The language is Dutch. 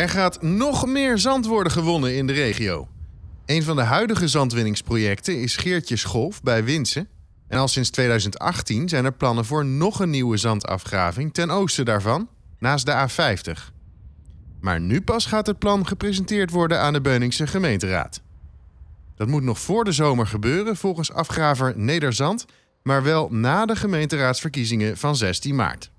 Er gaat nog meer zand worden gewonnen in de regio. Een van de huidige zandwinningsprojecten is Geertjes Golf bij Winssen. En al sinds 2018 zijn er plannen voor nog een nieuwe zandafgraving ten oosten daarvan, naast de A50. Maar nu pas gaat het plan gepresenteerd worden aan de Beuningse gemeenteraad. Dat moet nog voor de zomer gebeuren volgens afgraver Nederzand, maar wel na de gemeenteraadsverkiezingen van 16 maart.